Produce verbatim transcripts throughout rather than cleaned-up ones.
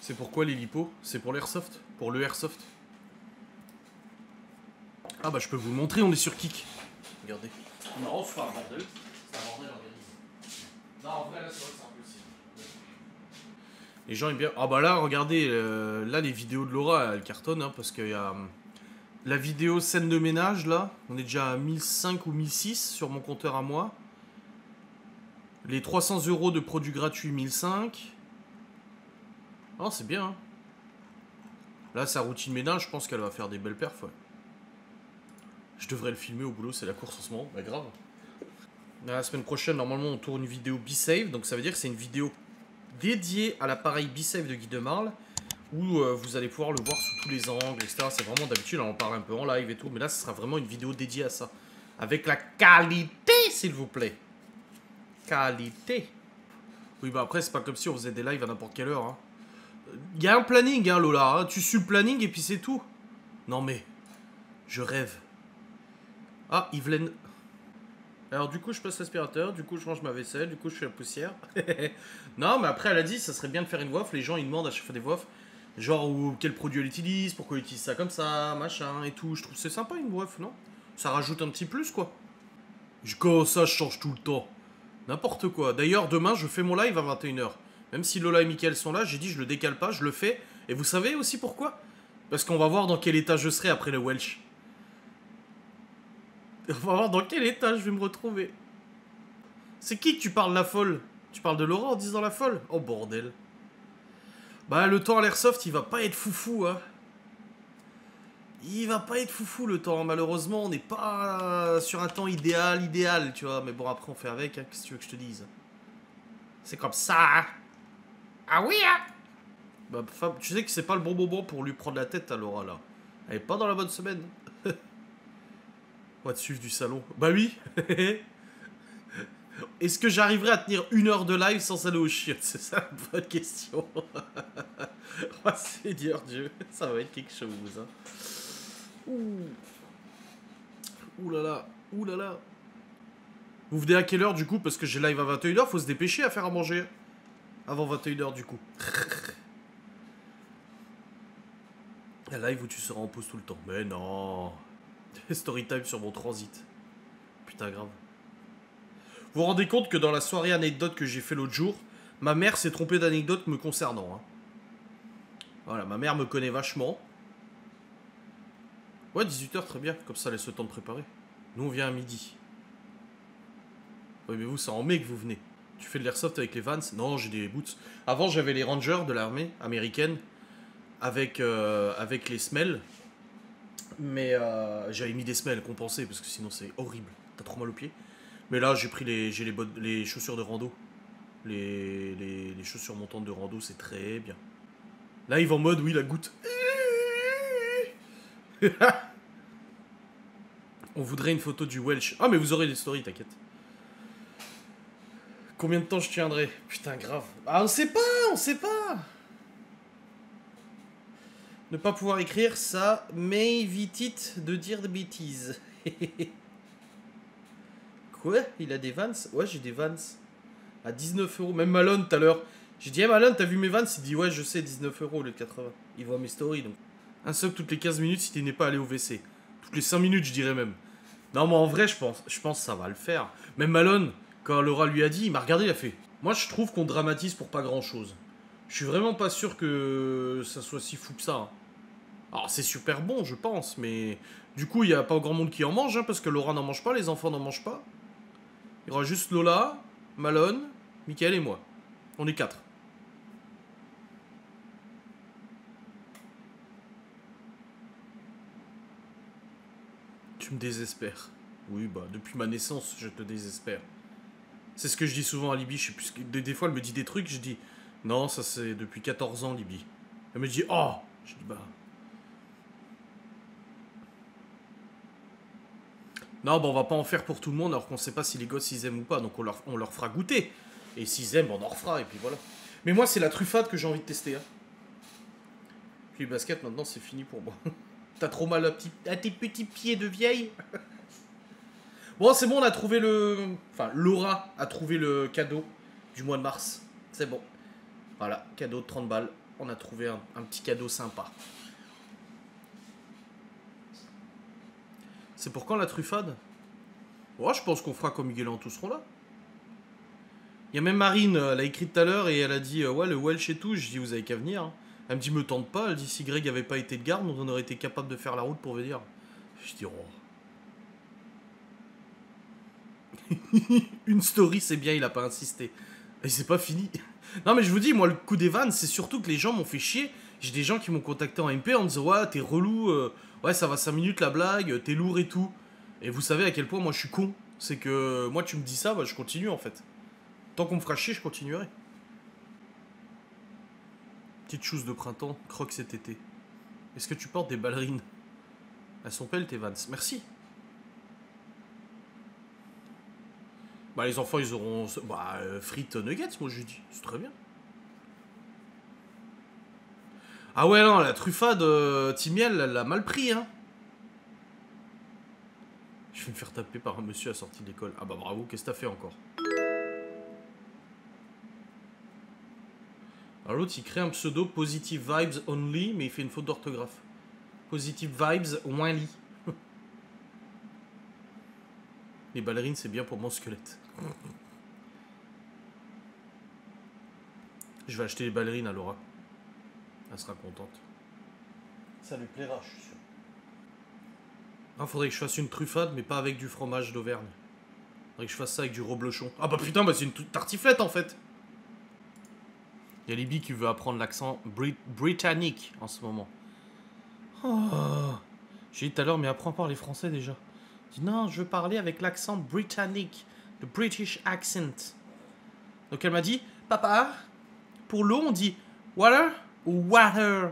C'est pourquoi les lipos? C'est pour l'airsoft? Pour le airsoft? Ah bah je peux vous le montrer, on est sur Kik. Regardez. Non, c'est pas un bordel. C'est un bordel organisé. Non, en vrai, là, c'est vrai que c'est impossible. Les gens aiment bien... Ah bah là, regardez, euh, là, les vidéos de Laura, elles cartonnent, hein, parce qu'il y a... Hum, la vidéo scène de ménage, là, on est déjà à mille cinq ou mille six sur mon compteur à moi. Les trois cents euros de produits gratuits, mille cinq. Oh, c'est bien, hein. Là, sa routine ménage, je pense qu'elle va faire des belles perfs, ouais. Je devrais le filmer au boulot, c'est la course en ce moment. Bah grave. La semaine prochaine, normalement, on tourne une vidéo B-Save. Donc ça veut dire que c'est une vidéo dédiée à l'appareil B-Save de Guy Demarle, où euh, vous allez pouvoir le voir sous tous les angles, et cetera. C'est vraiment d'habitude, on en parle un peu en live et tout. Mais là, ce sera vraiment une vidéo dédiée à ça. Avec la qualité, s'il vous plaît. Qualité. Oui, bah après, c'est pas comme si on faisait des lives à n'importe quelle heure. Hein. Il y a un planning, hein, Lola. Hein. Tu suis le planning et puis c'est tout. Non mais, je rêve. Ah, Yvelène. Alors du coup, je passe l'aspirateur, du coup, je range ma vaisselle, du coup, je fais la poussière. Non, mais après, elle a dit, ça serait bien de faire une voix. Les gens, ils demandent à chaque fois des voix. Genre, où, quel produit elle utilise, pourquoi elle utilise ça comme ça, machin, et tout. Je trouve que c'est sympa, une voix, non? Ça rajoute un petit plus, quoi. Je, comme ça, je change tout le temps. N'importe quoi. D'ailleurs, demain, je fais mon live à vingt et une heures. Même si Lola et Mickaël sont là, j'ai dit, je le décale pas, je le fais. Et vous savez aussi pourquoi? Parce qu'on va voir dans quel état je serai après le Welsh. On va voir dans quel état je vais me retrouver. C'est qui que tu parles, la folle? Tu parles de Laura en disant la folle? Oh bordel. Bah le temps à l'airsoft, il va pas être foufou, hein. Il va pas être foufou le temps, malheureusement, on n'est pas sur un temps idéal, idéal, tu vois. Mais bon, après on fait avec, hein. Qu'est-ce que tu veux que je te dise? C'est comme ça, hein. Ah oui, hein. Bah Fab, tu sais que c'est pas le bon moment pour lui prendre la tête à Laura, là. Elle est pas dans la bonne semaine. On va te suivre du salon. Bah oui. Est-ce que j'arriverai à tenir une heure de live sans aller au chiottes? C'est ça la bonne question. Oh Seigneur Dieu, ça va être quelque chose. Hein. Ouh. Ouh là là, ouh là là. Vous venez à quelle heure du coup? Parce que j'ai live à vingt et une heures, faut se dépêcher à faire à manger. Avant vingt et une heures du coup. Un live où tu seras en pause tout le temps. Mais non. Story time sur mon transit. Putain grave. Vous vous rendez compte que dans la soirée anecdote que j'ai fait l'autre jour, ma mère s'est trompée d'anecdote me concernant. Hein. Voilà, ma mère me connaît vachement. Ouais, dix-huit heures, très bien. Comme ça, laisse le temps de préparer. Nous, on vient à midi. Oui, mais vous, c'est en mai que vous venez. Tu fais de l'airsoft avec les Vans? Non, j'ai des boots. Avant, j'avais les Rangers de l'armée américaine avec, euh, avec les semelles. Mais euh, j'avais mis des semelles compensées parce que sinon, c'est horrible. T'as trop mal aux pieds. Mais là, j'ai pris les, j'ai les, bottes, les chaussures de rando. Les, les, les chaussures montantes de rando, c'est très bien. Là, il va en mode, oui, la goutte. On voudrait une photo du Welsh. Ah, mais vous aurez des stories, t'inquiète. Combien de temps je tiendrai? Putain, grave. Ah, on sait pas, on sait pas. Ne pas pouvoir écrire, ça m'évite de dire des bêtises. Quoi? Il a des Vans? Ouais, j'ai des Vans. À dix-neuf euros. Même Malone tout à l'heure. J'ai dit, hey, Malone, t'as vu mes Vans? Il dit, ouais, je sais, dix-neuf euros au lieu de quatre-vingts. Il voit mes stories, donc. Un sub toutes les quinze minutes si tu n'es pas allé au W C. Toutes les cinq minutes, je dirais même. Non, mais en vrai, je pense, je pense que ça va le faire. Même Malone, quand Laura lui a dit, il m'a regardé, il a fait. Moi, je trouve qu'on dramatise pour pas grand-chose. Je suis vraiment pas sûr que ça soit si fou que ça. Hein. Alors, c'est super bon, je pense, mais... Du coup, il n'y a pas grand monde qui en mange, hein, parce que Laura n'en mange pas, les enfants n'en mangent pas. Il y aura juste Lola, Malone, Mickaël et moi. On est quatre. Tu me désespères. Oui, bah, depuis ma naissance, je te désespère. C'est ce que je dis souvent à Libye. Je sais plus, des, des fois, elle me dit des trucs, je dis... Non, ça c'est depuis quatorze ans, Libye. Elle me dit, oh. Je dis, bah... Non, bah, on va pas en faire pour tout le monde, alors qu'on sait pas si les gosses, ils aiment ou pas. Donc, on leur, on leur fera goûter. Et s'ils aiment, on en refera, et puis voilà. Mais moi, c'est la truffade que j'ai envie de tester. Hein. Puis le basket, maintenant, c'est fini pour moi. T'as trop mal à, petit, à tes petits pieds de vieille. Bon, c'est bon, on a trouvé le... Enfin, Laura a trouvé le cadeau du mois de mars. C'est bon. Voilà, cadeau de trente balles. on a trouvé un, un petit cadeau sympa. C'est pour quand la truffade? Ouais, je pense qu'on fera comme Miguel en tous seront là. Il y a même Marine, elle a écrit tout à l'heure et elle a dit ouais, le Welsh et tout. Je dis vous avez qu'à venir. Elle me dit me tente pas. Elle dit si Greg avait pas été de garde, on aurait été capable de faire la route pour venir. Je dis oh. Une story, c'est bien, il a pas insisté. Et c'est pas fini. Non, mais je vous dis, moi, le coup des vannes, c'est surtout que les gens m'ont fait chier. J'ai des gens qui m'ont contacté en M P en me disant ouais, t'es relou, euh, ouais, ça va cinq minutes la blague, t'es lourd et tout. Et vous savez à quel point moi je suis con. C'est que moi, tu me dis ça, bah, je continue en fait. Tant qu'on me fera chier, je continuerai. Petite chose de printemps, croque cet été. Est-ce que tu portes des ballerines? Elles sont belles tes Vans. Merci. Bah les enfants ils auront... Bah euh, frites nuggets moi je dis. C'est très bien. Ah ouais non la truffade euh, Timiel elle l'a mal pris hein. Je vais me faire taper par un monsieur à la sortie de l'école. Ah bah bravo, qu'est-ce que t'as fait encore? Alors l'autre il crée un pseudo Positive Vibes Only mais il fait une faute d'orthographe. Positive Vibes Only. Les ballerines c'est bien pour mon squelette. Je vais acheter les ballerines à Laura. Elle sera contente. Ça lui plaira, je suis sûr. Ah, faudrait que je fasse une truffade, mais pas avec du fromage d'Auvergne. Faudrait que je fasse ça avec du reblochon. Ah bah putain, bah c'est une tartiflette en fait. Il y a Libby qui veut apprendre l'accent brit britannique en ce moment. Oh. J'ai dit tout à l'heure, mais apprends pas les français déjà. Je dis non, je veux parler avec l'accent britannique. Le British accent. Donc elle m'a dit, papa, pour l'eau on dit water ou water.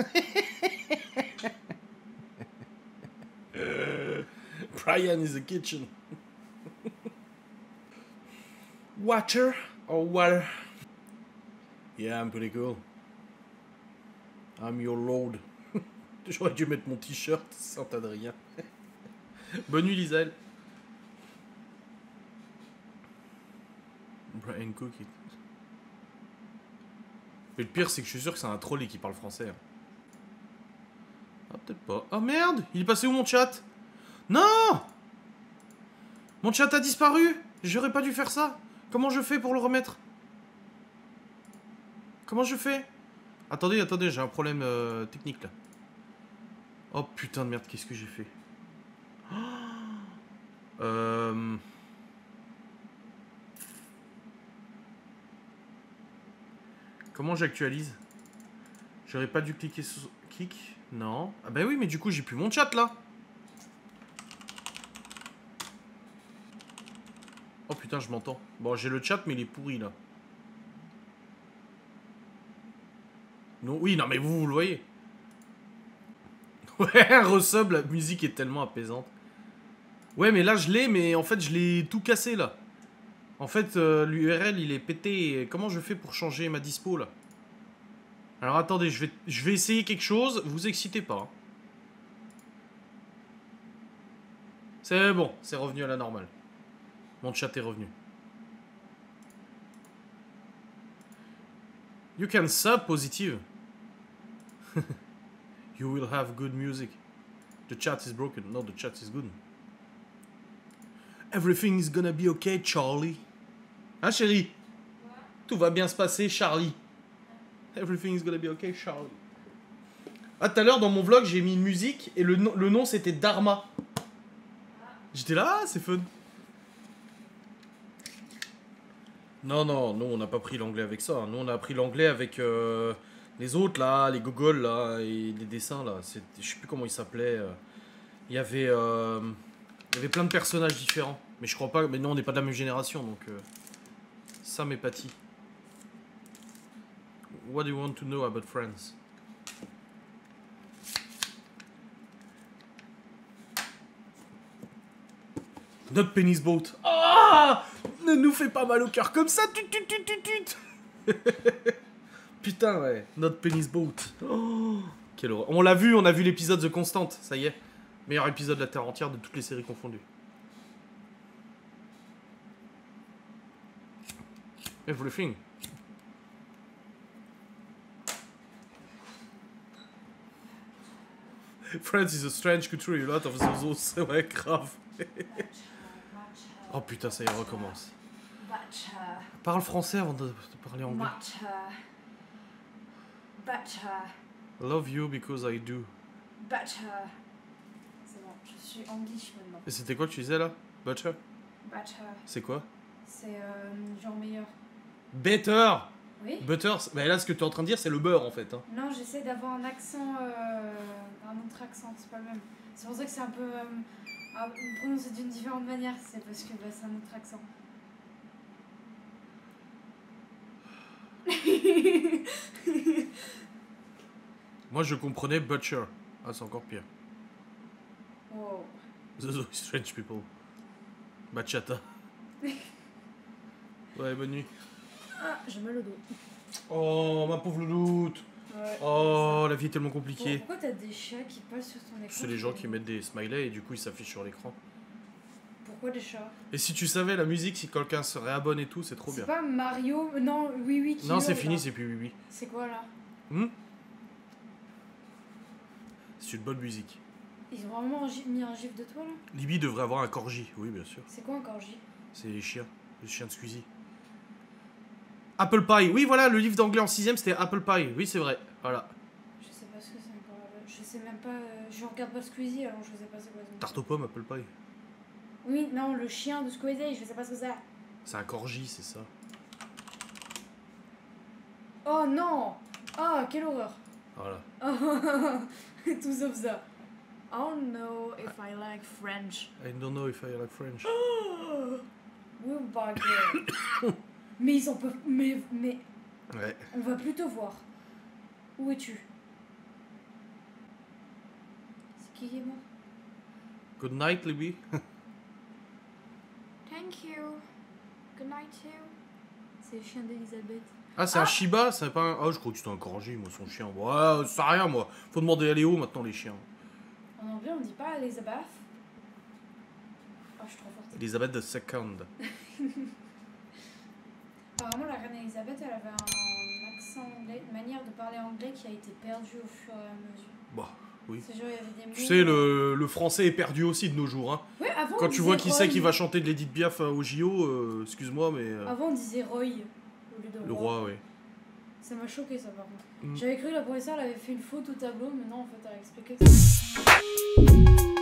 Brian is the kitchen. Water or water? Yeah, I'm pretty cool. I'm your lord. J'aurais dû mettre mon t-shirt sans Adrien. Bonne nuit, Lizel. Brian Cook. Mais le pire, c'est que je suis sûr que c'est un troll et qui parle français. Hein. Ah, peut-être pas. Oh merde! Il est passé où mon chat? Non! Mon chat a disparu! J'aurais pas dû faire ça! Comment je fais pour le remettre? Comment je fais? Attendez, attendez, j'ai un problème euh, technique là. Oh putain de merde, qu'est-ce que j'ai fait? Oh euh... Comment j'actualise? J'aurais pas dû cliquer sur... Clic? Non. Ah bah oui, mais du coup, j'ai plus mon chat, là. Oh putain, je m'entends. Bon, j'ai le chat, mais il est pourri, là. Non, oui, non, mais vous, vous le voyez. Ouais, resub, la musique est tellement apaisante. Ouais, mais là, je l'ai, mais en fait, je l'ai tout cassé, là. En fait, euh, l'U R L, il est pété. Comment je fais pour changer ma dispo, là? Alors, attendez, je vais, je vais essayer quelque chose. Vous excitez pas. Hein. C'est bon, c'est revenu à la normale. Mon chat est revenu. You can sub positive. You will have good music. The chat is broken. No, the chat is good. Everything is gonna be okay, Charlie. Hein, chérie? What? Tout va bien se passer, Charlie. Everything is gonna be okay, Charlie. Ah, tout à l'heure, dans mon vlog, j'ai mis une musique et le, no le nom, c'était Dharma. J'étais là, ah, c'est fun. Non, non, nous, on n'a pas pris l'anglais avec ça. Nous, on a appris l'anglais avec euh, les autres, là, les gogoles, là, et les dessins, là. Je sais plus comment ils s'appelaient. Il y avait... Euh, il y avait plein de personnages différents. Mais je crois pas... Mais non, on n'est pas de la même génération, donc... Euh, ça m'épatit. What do you want to know about friends? Not penis boat. Ah! Ne nous fais pas mal au cœur comme ça. Tut, tut, tut, tut, tut. Putain, ouais. Not penis boat. Oh, quelle horreur. On l'a vu, on a vu l'épisode The Constant. Ça y est. Meilleur épisode de la Terre entière de toutes les séries confondues. Everything. France is a strange country, a lot of zozos. Ouais, grave. Oh putain, ça y est, recommence. Parle français avant de, de parler anglais. Love you because I do. C'est bon, je suis English maintenant. Et c'était quoi que tu disais là? Butcher? Butter. C'est quoi? C'est euh, genre meilleur. Better! Oui? Butter, mais là ce que tu es en train de dire c'est le beurre en fait. Hein. Non, j'essaie d'avoir un accent, euh, un autre accent, c'est pas le même. C'est pour ça que c'est un peu euh, à prononcer d'une différente manière, c'est parce que bah, c'est un autre accent. Moi je comprenais butcher. Ah c'est encore pire. Wow. Those strange people. Bachata. Ouais, bonne nuit. Ah, j'ai mal au dos. Oh, ma pauvre louloute. Ouais, oh, la vie est tellement compliquée. Pourquoi t'as des chats qui passent sur ton écran? C'est les gens qui mettent des smileys et du coup ils s'affichent sur l'écran. Pourquoi des chats? Et si tu savais la musique, si quelqu'un se réabonne et tout, c'est trop bien. C'est pas Mario... Non, oui, oui. Non, c'est fini, c'est plus oui, oui. C'est quoi là? Hmm c'est une bonne musique. Ils ont vraiment mis un gif de toi là? Libby devrait avoir un corgi, oui bien sûr. C'est quoi un corgi? C'est les chiens, les chiens de Squeezie. Apple Pie, oui voilà, le livre d'anglais en sixième c'était Apple Pie, oui c'est vrai, voilà. Je sais pas ce que c'est encore, je sais même pas, euh, je regarde pas Squeezie alors je sais pas c'est quoi. Tarte aux pommes, Apple Pie. Oui, non, le chien de Squeezie, je sais pas ce que c'est. C'est un corgi, c'est ça. Oh non! Ah, quelle horreur! Voilà. Tout sauf ça. I don't know if I like French. I don't know if I like French. Oui, bah, mais ils en peuvent. Mais, mais. Ouais. On va plus te voir. Où es-tu? C'est qui qui est mort? Good night, Libby. Thank you. Good night too. C'est le chien d'Elisabeth. Ah, c'est ah. un Shiba, c'est pas un. Oh, je crois que c'était un corgi, moi, son chien. Ouais, ça sert à rien, moi. Faut demander à Léo maintenant, les chiens. En anglais, on dit pas Elisabeth. Oh, je suis trop forte. Elisabeth the Second. Apparemment, la reine Elisabeth, elle avait un accent anglais, une manière de parler anglais qui a été perdue au fur et à mesure. Bah, oui. C'est genre, il y avait des mots... Tu sais, le, le français est perdu aussi de nos jours. Hein. Ouais, avant, quand on tu vois qui c'est qui va Roy. chanter de l'Edith Piaf au J O, euh, excuse-moi, mais. Euh... Avant, on disait Roy au lieu de Le roi. roi, oui. Ça m'a choqué, ça, par contre. Mm. J'avais cru que la professeure elle avait fait une faute au tableau, mais non, en fait, elle a expliqué que